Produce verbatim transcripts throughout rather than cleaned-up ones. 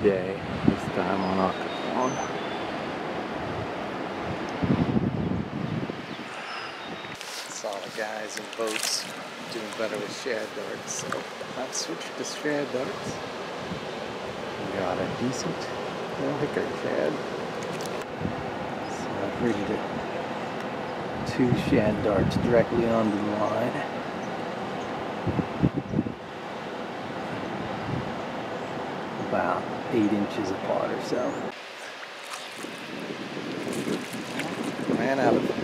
day, this time on Aquaphone. Saw the guys in boats doing better with shad darts, so I've switched to shad darts. We got a decent little hickory shad. So I've rigged it two shad darts directly onto the line. About eight inches apart or so. Ran out of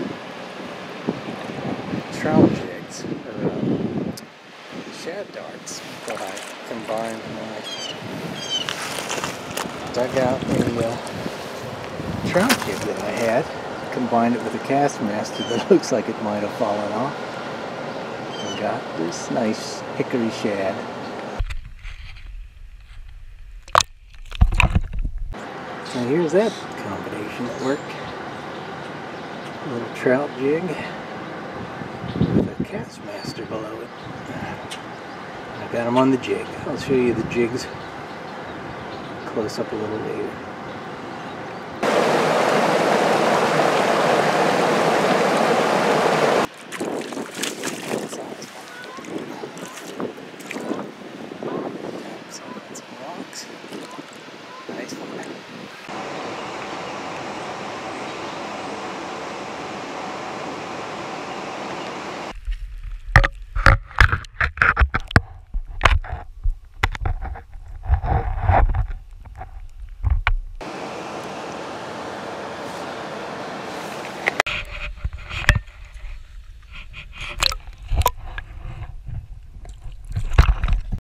trout jigs, or um, shad darts, but I combined my dug out the uh, trout jig that I had, combined it with a cast master that looks like it might have fallen off, and got this nice hickory shad. So here's that combination at work. A little trout jig with a cast master below it. I got them on the jig. I'll show you the jigs close up a little later.